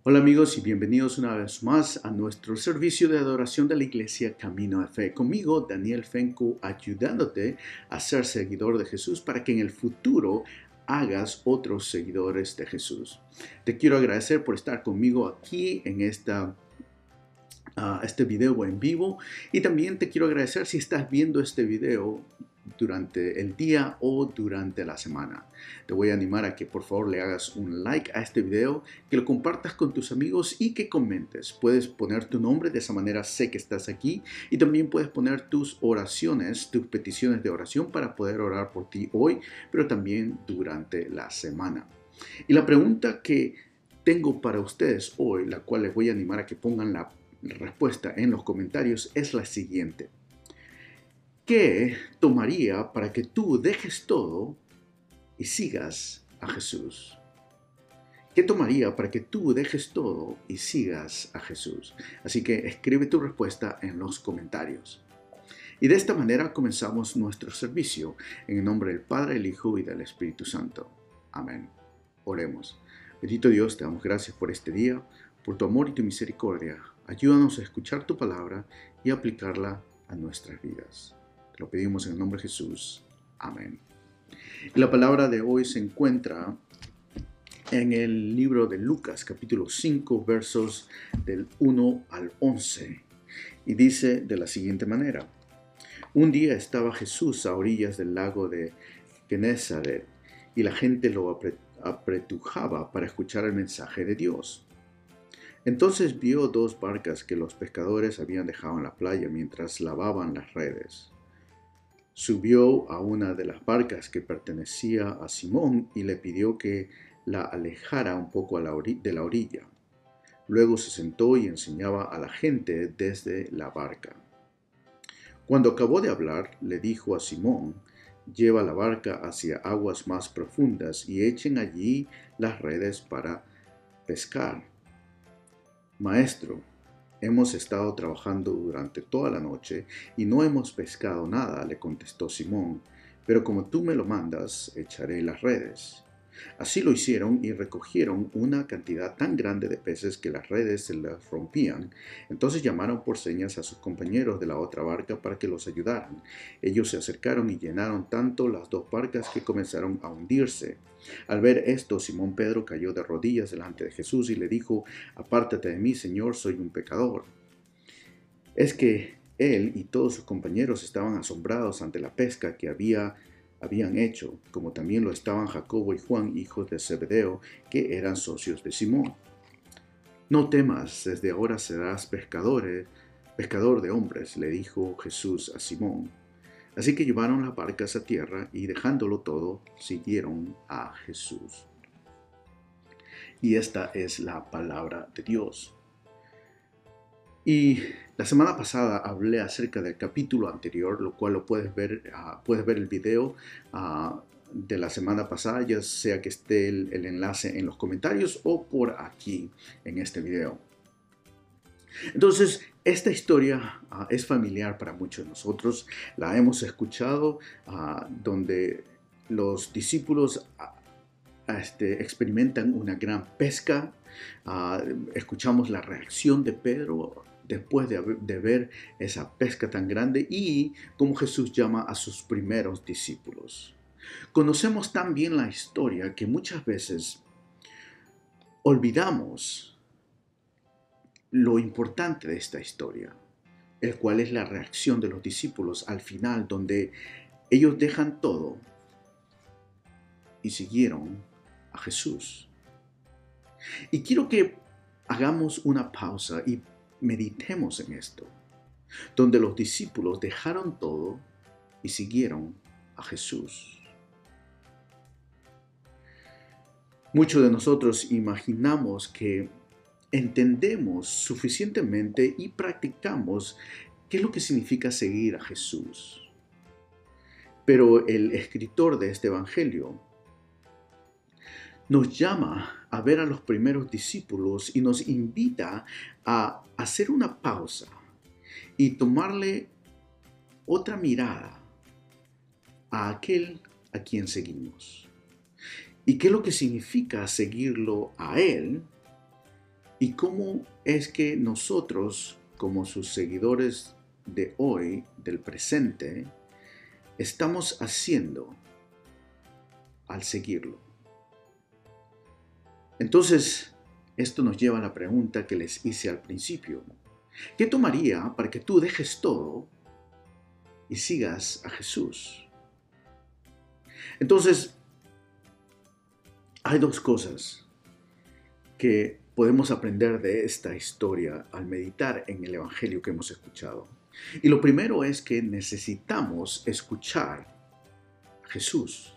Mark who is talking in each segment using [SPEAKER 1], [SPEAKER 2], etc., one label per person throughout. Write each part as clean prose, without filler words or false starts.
[SPEAKER 1] Hola amigos y bienvenidos una vez más a nuestro servicio de adoración de la Iglesia Camino de Fe. Conmigo, Daniel Fenco, ayudándote a ser seguidor de Jesús para que en el futuro hagas otros seguidores de Jesús. Te quiero agradecer por estar conmigo aquí en este video en vivo, y también te quiero agradecer si estás viendo este video durante el día o durante la semana. Te voy a animar a que por favor le hagas un like a este video, que lo compartas con tus amigos y que comentes. Puedes poner tu nombre, de esa manera sé que estás aquí, y también puedes poner tus oraciones, tus peticiones de oración para poder orar por ti hoy, pero también durante la semana. Y la pregunta que tengo para ustedes hoy, la cual les voy a animar a que pongan la respuesta en los comentarios, es la siguiente. ¿Qué tomaría para que tú dejes todo y sigas a Jesús? ¿Qué tomaría para que tú dejes todo y sigas a Jesús? Así que escribe tu respuesta en los comentarios. Y de esta manera comenzamos nuestro servicio en el nombre del Padre, el Hijo y del Espíritu Santo. Amén. Oremos. Bendito Dios, te damos gracias por este día, por tu amor y tu misericordia. Ayúdanos a escuchar tu palabra y aplicarla a nuestras vidas. Te lo pedimos en el nombre de Jesús. Amén. Y la palabra de hoy se encuentra en el libro de Lucas, capítulo 5, versos del 1 al 11. Y dice de la siguiente manera. Un día estaba Jesús a orillas del lago de Genesaret, y la gente lo apretujaba para escuchar el mensaje de Dios. Entonces vio dos barcas que los pescadores habían dejado en la playa mientras lavaban las redes. Subió a una de las barcas que pertenecía a Simón y le pidió que la alejara un poco de la orilla. Luego se sentó y enseñaba a la gente desde la barca. Cuando acabó de hablar, le dijo a Simón: «Lleva la barca hacia aguas más profundas y echen allí las redes para pescar». «Maestro, hemos estado trabajando durante toda la noche y no hemos pescado nada», le contestó Simón, «pero como tú me lo mandas, echaré las redes». Así lo hicieron y recogieron una cantidad tan grande de peces que las redes se les rompían. Entonces llamaron por señas a sus compañeros de la otra barca para que los ayudaran. Ellos se acercaron y llenaron tanto las dos barcas que comenzaron a hundirse. Al ver esto, Simón Pedro cayó de rodillas delante de Jesús y le dijo: «Apártate de mí, Señor, soy un pecador». Es que él y todos sus compañeros estaban asombrados ante la pesca que habían hecho, como también lo estaban Jacobo y Juan, hijos de Zebedeo, que eran socios de Simón. «No temas, desde ahora serás pescador de hombres», le dijo Jesús a Simón. Así que llevaron las barcas a tierra y, dejándolo todo, siguieron a Jesús. Y esta es la palabra de Dios. Y la semana pasada hablé acerca del capítulo anterior, lo cual lo puedes ver el video de la semana pasada, ya sea que esté el enlace en los comentarios o por aquí en este video. Entonces, esta historia es familiar para muchos de nosotros. La hemos escuchado donde los discípulos experimentan una gran pesca. Escuchamos la reacción de Pedro después de ver esa pesca tan grande y cómo Jesús llama a sus primeros discípulos. Conocemos tan bien la historia que muchas veces olvidamos lo importante de esta historia, el cual es la reacción de los discípulos al final, donde ellos dejan todo y siguieron a Jesús. Y quiero que hagamos una pausa y meditemos en esto, donde los discípulos dejaron todo y siguieron a Jesús. Muchos de nosotros imaginamos que entendemos suficientemente y practicamos qué es lo que significa seguir a Jesús. Pero el escritor de este evangelio nos llama a ver a los primeros discípulos y nos invita a hacer una pausa y tomarle otra mirada a aquel a quien seguimos. ¿Y qué es lo que significa seguirlo a Él ¿Y cómo es que nosotros, como sus seguidores de hoy, del presente, estamos haciendo al seguirlo? Entonces, esto nos lleva a la pregunta que les hice al principio. ¿Qué tomaría para que tú dejes todo y sigas a Jesús? Entonces, hay dos cosas que podemos aprender de esta historia al meditar en el Evangelio que hemos escuchado. Y lo primero es que necesitamos escuchar a Jesús.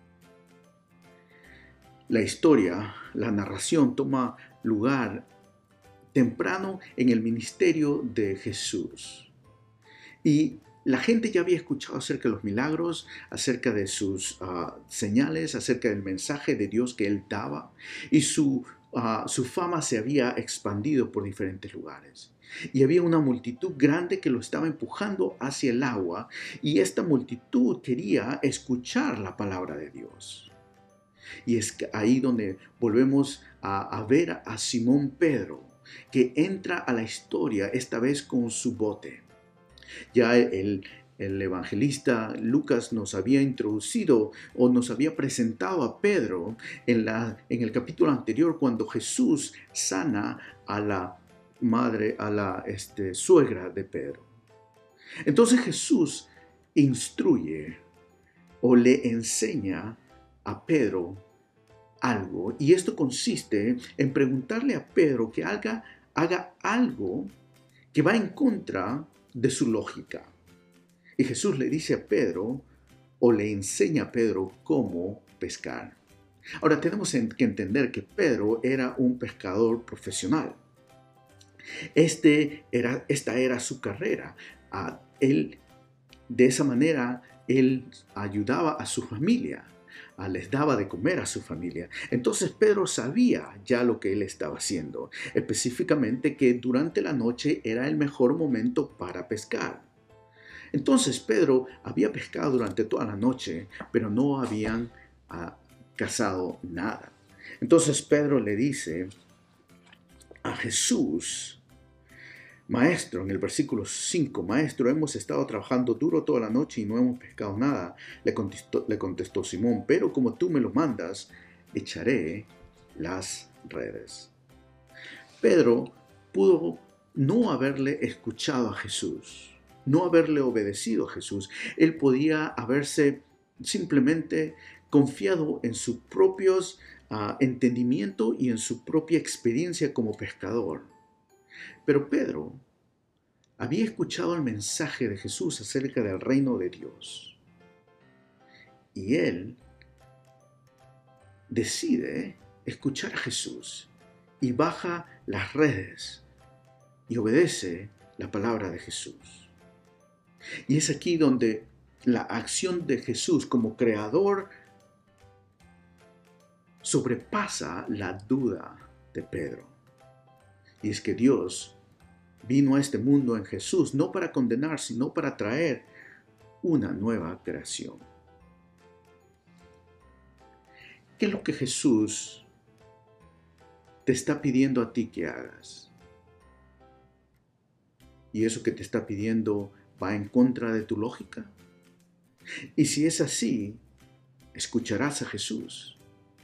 [SPEAKER 1] La historia, la narración toma lugar temprano en el ministerio de Jesús. Y la gente ya había escuchado acerca de los milagros, acerca de sus señales, acerca del mensaje de Dios que él daba. Y su fama se había expandido por diferentes lugares. Y había una multitud grande que lo estaba empujando hacia el agua. Y esta multitud quería escuchar la palabra de Dios. Y es ahí donde volvemos a ver a Simón Pedro, que entra a la historia esta vez con su bote. Ya el evangelista Lucas nos había introducido o nos había presentado a Pedro en el capítulo anterior cuando Jesús sana a la madre, a la suegra de Pedro. Entonces Jesús instruye o le enseña a Pedro algo, y esto consiste en preguntarle a Pedro que haga algo que va en contra de su lógica. Y Jesús le dice a Pedro, o le enseña a Pedro cómo pescar. Ahora tenemos que entender que Pedro era un pescador profesional. Esta era su carrera. De esa manera, él ayudaba a su familia. Les daba de comer a su familia. Entonces Pedro sabía ya lo que él estaba haciendo, específicamente que durante la noche era el mejor momento para pescar. Entonces Pedro había pescado durante toda la noche, pero no habían cazado nada. Entonces Pedro le dice a Jesús, Maestro, en el versículo 5, Maestro, hemos estado trabajando duro toda la noche y no hemos pescado nada. Le contestó Simón, pero como tú me lo mandas, echaré las redes. Pedro pudo no haberle escuchado a Jesús, no haberle obedecido a Jesús. Él podía haberse simplemente confiado en su propio entendimiento y en su propia experiencia como pescador. Pero Pedro había escuchado el mensaje de Jesús acerca del reino de Dios. Y él decide escuchar a Jesús y baja las redes y obedece la palabra de Jesús. Y es aquí donde la acción de Jesús como creador sobrepasa la duda de Pedro. Y es que Dios vino a este mundo en Jesús no para condenar, sino para traer una nueva creación. ¿Qué es lo que Jesús te está pidiendo a ti que hagas? ¿Y eso que te está pidiendo va en contra de tu lógica? Y si es así, ¿escucharás a Jesús?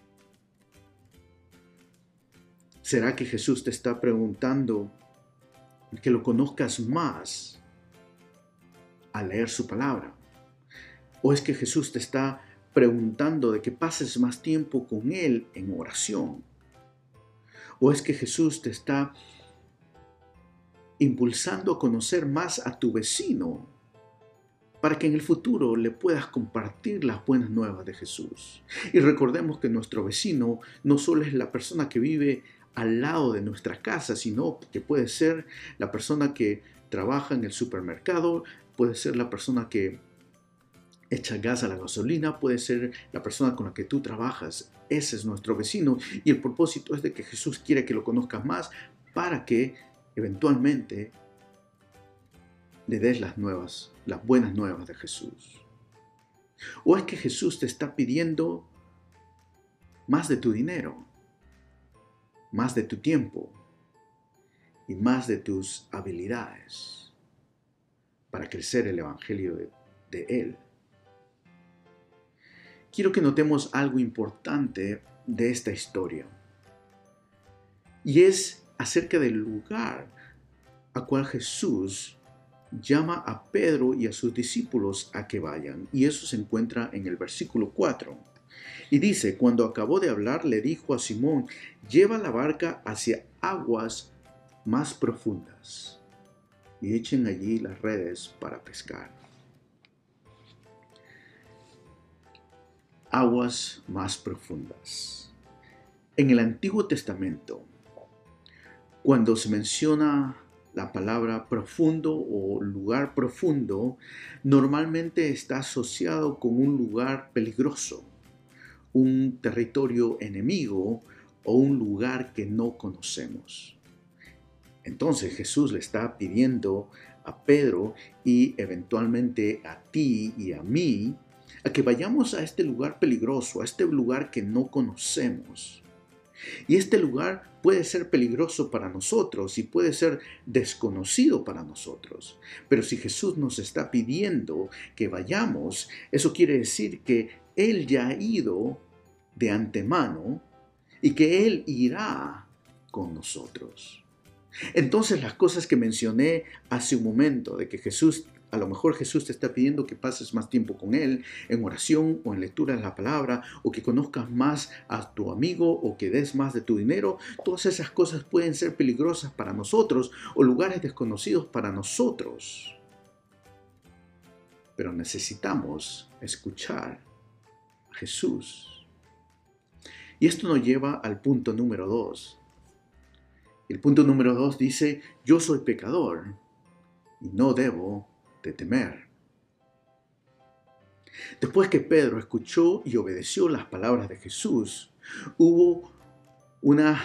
[SPEAKER 1] ¿Será que Jesús te está preguntando que lo conozcas más al leer su palabra? ¿O es que Jesús te está preguntando de que pases más tiempo con Él en oración? ¿O es que Jesús te está impulsando a conocer más a tu vecino para que en el futuro le puedas compartir las buenas nuevas de Jesús? Y recordemos que nuestro vecino no solo es la persona que vive al lado de nuestra casa, sino que puede ser la persona que trabaja en el supermercado, puede ser la persona que echa gas a la gasolina, puede ser la persona con la que tú trabajas. Ese es nuestro vecino y el propósito es de que Jesús quiere que lo conozcas más para que eventualmente le des las buenas nuevas de Jesús. ¿O es que Jesús te está pidiendo más de tu dinero, más de tu tiempo, y más de tus habilidades para crecer el evangelio de Él. Quiero que notemos algo importante de esta historia, y es acerca del lugar a cual Jesús llama a Pedro y a sus discípulos a que vayan, y eso se encuentra en el versículo 4. Y dice: cuando acabó de hablar, le dijo a Simón: lleva la barca hacia aguas más profundas y echen allí las redes para pescar. Aguas más profundas. En el Antiguo Testamento, cuando se menciona la palabra profundo o lugar profundo, normalmente está asociado con un lugar peligroso, un territorio enemigo o un lugar que no conocemos. Entonces Jesús le está pidiendo a Pedro y eventualmente a ti y a mí a que vayamos a este lugar peligroso, a este lugar que no conocemos. Y este lugar puede ser peligroso para nosotros y puede ser desconocido para nosotros. Pero si Jesús nos está pidiendo que vayamos, eso quiere decir que Él ya ha ido de antemano y que Él irá con nosotros. Entonces las cosas que mencioné hace un momento, de que a lo mejor Jesús te está pidiendo que pases más tiempo con Él en oración o en lectura de la palabra, o que conozcas más a tu amigo, o que des más de tu dinero, todas esas cosas pueden ser peligrosas para nosotros o lugares desconocidos para nosotros. Pero necesitamos escuchar a Jesús. Y esto nos lleva al punto número 2. El punto número 2 dice: yo soy pecador y no debo de temer. Después que Pedro escuchó y obedeció las palabras de Jesús, hubo una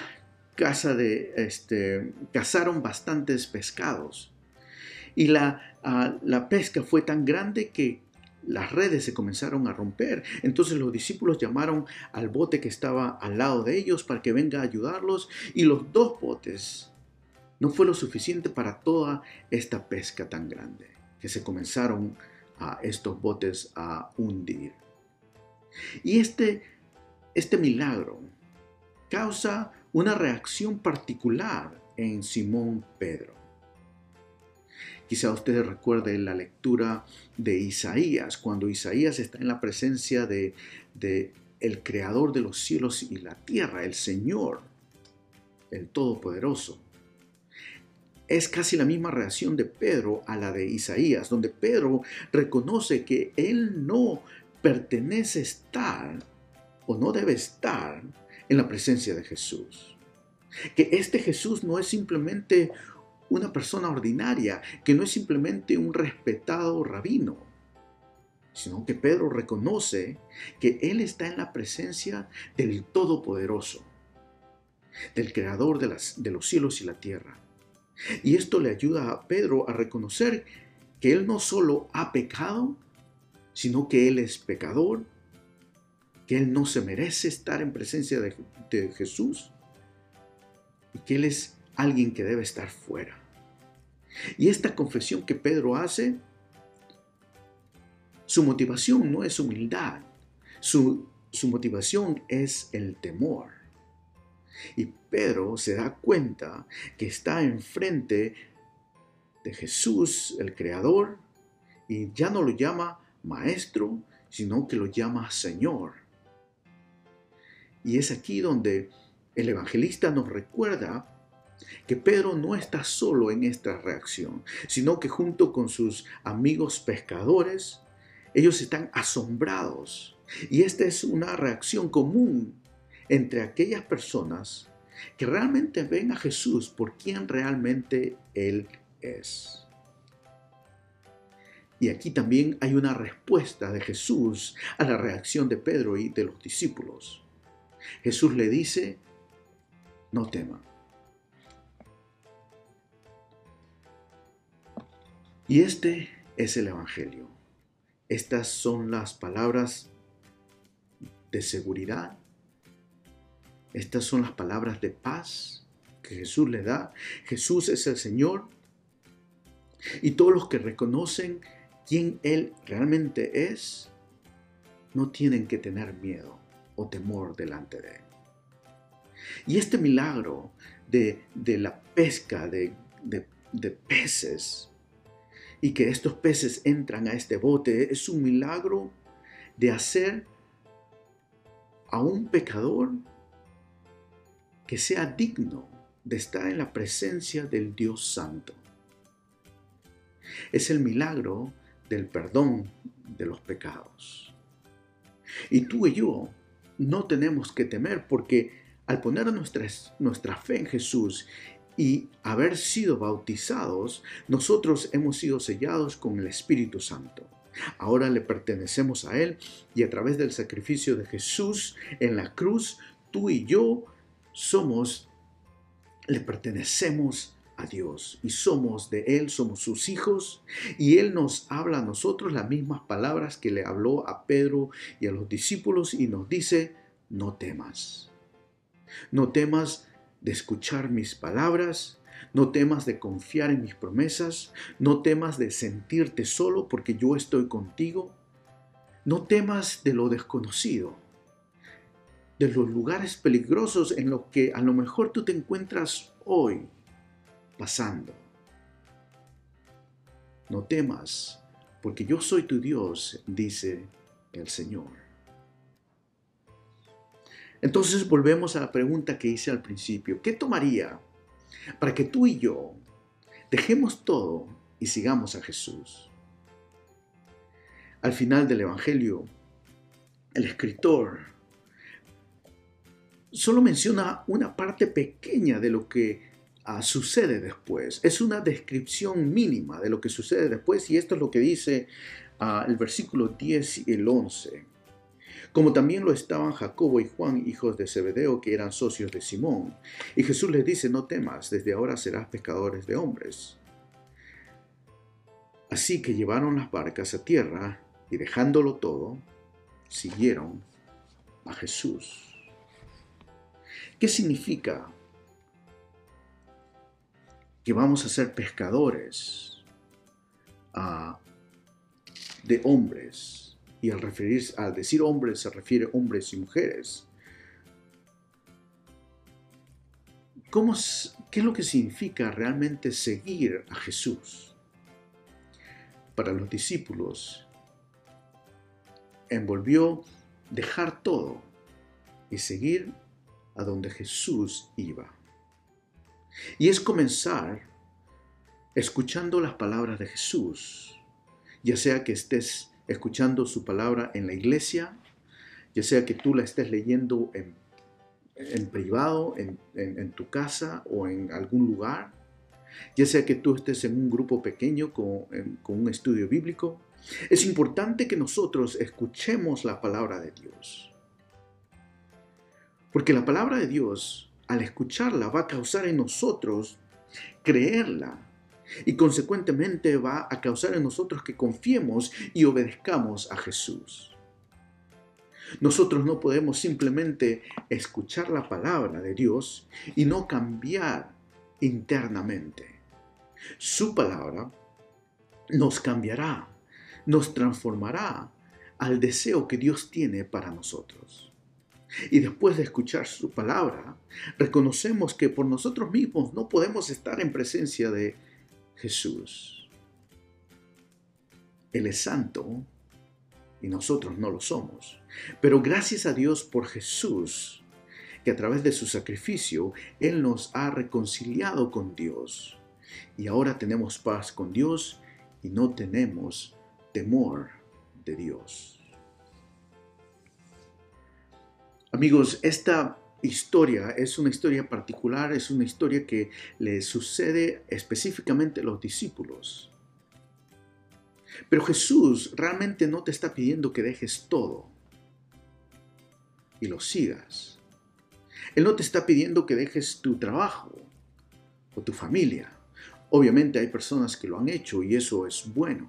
[SPEAKER 1] cazaron bastantes pescados, y la pesca fue tan grande que las redes se comenzaron a romper. Entonces los discípulos llamaron al bote que estaba al lado de ellos para que venga a ayudarlos, y los 2 botes no fue lo suficiente para toda esta pesca tan grande, que se comenzaron a estos botes a hundir. Y este milagro causa una reacción particular en Simón Pedro. Quizá ustedes recuerden la lectura de Isaías, cuando Isaías está en la presencia de el Creador de los cielos y la tierra, el Señor, el Todopoderoso. Es casi la misma reacción de Pedro a la de Isaías, donde Pedro reconoce que él no pertenece estar o no debe estar en la presencia de Jesús. Que este Jesús no es simplemente una persona ordinaria, que no es simplemente un respetado rabino, sino que Pedro reconoce que él está en la presencia del Todopoderoso, del Creador de los cielos y la tierra. Y esto le ayuda a Pedro a reconocer que él no solo ha pecado, sino que él es pecador, que él no se merece estar en presencia de Jesús, y que él es alguien que debe estar fuera. Y esta confesión que Pedro hace, su motivación no es humildad, su motivación es el temor. Y Pedro se da cuenta que está enfrente de Jesús, el Creador, y ya no lo llama maestro, sino que lo llama Señor. Y es aquí donde el evangelista nos recuerda que Pedro no está solo en esta reacción, sino que junto con sus amigos pescadores, ellos están asombrados. Y esta es una reacción común entre aquellas personas que realmente ven a Jesús por quien realmente Él es. Y aquí también hay una respuesta de Jesús a la reacción de Pedro y de los discípulos. Jesús le dice: no teman. Y este es el Evangelio. Estas son las palabras de seguridad. Estas son las palabras de paz que Jesús le da. Jesús es el Señor. Y todos los que reconocen quién Él realmente es, no tienen que tener miedo o temor delante de Él. Y este milagro de la pesca de peces, y que estos peces entran a este bote, es un milagro de hacer a un pecador que sea digno de estar en la presencia del Dios Santo. Es el milagro del perdón de los pecados. Y tú y yo no tenemos que temer, porque al poner nuestra fe en Jesús y haber sido bautizados, nosotros hemos sido sellados con el Espíritu Santo. Ahora le pertenecemos a Él, y a través del sacrificio de Jesús en la cruz, tú y yo le pertenecemos a Dios y somos de Él, somos sus hijos, y Él nos habla a nosotros las mismas palabras que le habló a Pedro y a los discípulos, y nos dice: no temas. No temas de escuchar mis palabras, no temas de confiar en mis promesas, no temas de sentirte solo porque yo estoy contigo. No temas de lo desconocido, de los lugares peligrosos en los que a lo mejor tú te encuentras hoy pasando. No temas, porque yo soy tu Dios, dice el Señor. Entonces volvemos a la pregunta que hice al principio. ¿Qué tomaría para que tú y yo dejemos todo y sigamos a Jesús? Al final del Evangelio, el escritor solo menciona una parte pequeña de lo que sucede después. Es una descripción mínima de lo que sucede después, y esto es lo que dice el versículo 10 y el 11. Como también lo estaban Jacobo y Juan, hijos de Zebedeo, que eran socios de Simón. Y Jesús les dice: no temas, desde ahora serás pescadores de hombres. Así que llevaron las barcas a tierra y, dejándolo todo, siguieron a Jesús. ¿Qué significa que vamos a ser pescadores de hombres? Y al decir hombres se refiere a hombres y mujeres. ¿Qué es lo que significa realmente seguir a Jesús? Para los discípulos, envolvió dejar todo y seguir a donde Jesús iba. Y es comenzar escuchando las palabras de Jesús, ya sea que estés escuchando su palabra en la iglesia, ya sea que tú la estés leyendo en privado, en tu casa o en algún lugar, ya sea que tú estés en un grupo pequeño con un estudio bíblico. Es importante que nosotros escuchemos la palabra de Dios, porque la palabra de Dios, al escucharla, va a causar en nosotros creerla, y consecuentemente va a causar en nosotros que confiemos y obedezcamos a Jesús. Nosotros no podemos simplemente escuchar la palabra de Dios y no cambiar internamente. Su palabra nos cambiará, nos transformará al deseo que Dios tiene para nosotros. Y después de escuchar su palabra, reconocemos que por nosotros mismos no podemos estar en presencia de Jesús. Él es santo y nosotros no lo somos. Pero gracias a Dios por Jesús, que a través de su sacrificio, Él nos ha reconciliado con Dios. Y ahora tenemos paz con Dios y no tenemos temor de Dios. Amigos, esta historia es una historia particular, es una historia que le sucede específicamente a los discípulos. Pero Jesús realmente no te está pidiendo que dejes todo y lo sigas. Él no te está pidiendo que dejes tu trabajo o tu familia. Obviamente hay personas que lo han hecho y eso es bueno.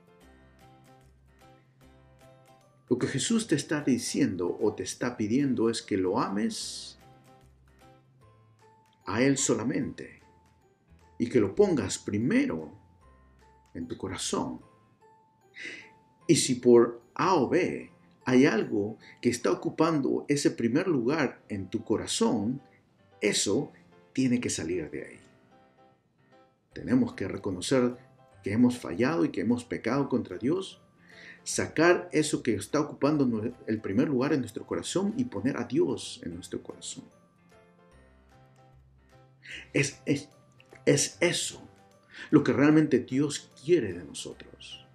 [SPEAKER 1] Lo que Jesús te está diciendo o te está pidiendo es que lo ames a Él solamente y que lo pongas primero en tu corazón. Y si por A o B hay algo que está ocupando ese primer lugar en tu corazón, eso tiene que salir de ahí. Tenemos que reconocer que hemos fallado y que hemos pecado contra Dios, sacar eso que está ocupando el primer lugar en nuestro corazón y poner a Dios en nuestro corazón. Es eso lo que realmente Dios quiere de nosotros.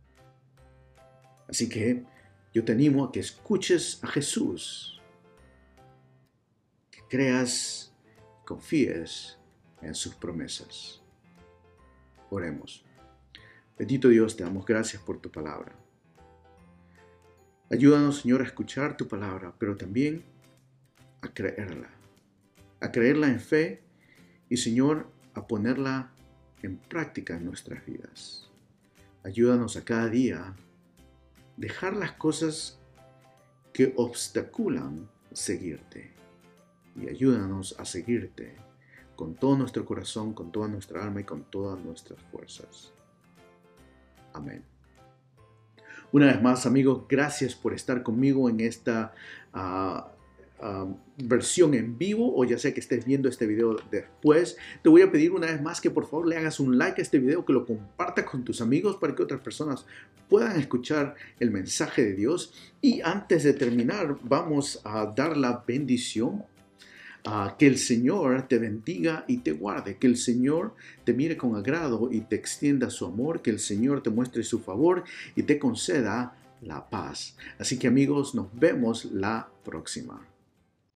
[SPEAKER 1] Así que yo te animo a que escuches a Jesús, que creas, confíes en sus promesas. Oremos. Bendito Dios, te damos gracias por tu palabra. Ayúdanos, Señor, a escuchar tu palabra, pero también a creerla en fe y, Señor, a ponerla en práctica en nuestras vidas. Ayúdanos a cada día dejar las cosas que obstaculan seguirte y ayúdanos a seguirte con todo nuestro corazón, con toda nuestra alma y con todas nuestras fuerzas. Amén. Una vez más, amigos, gracias por estar conmigo en esta versión en vivo, o ya sea que estés viendo este video después. Te voy a pedir una vez más que por favor le hagas un like a este video, que lo compartas con tus amigos para que otras personas puedan escuchar el mensaje de Dios. Y antes de terminar, vamos a dar la bendición. Que el Señor te bendiga y te guarde, que el Señor te mire con agrado y te extienda su amor, que el Señor te muestre su favor y te conceda la paz. Así que amigos, nos vemos la próxima.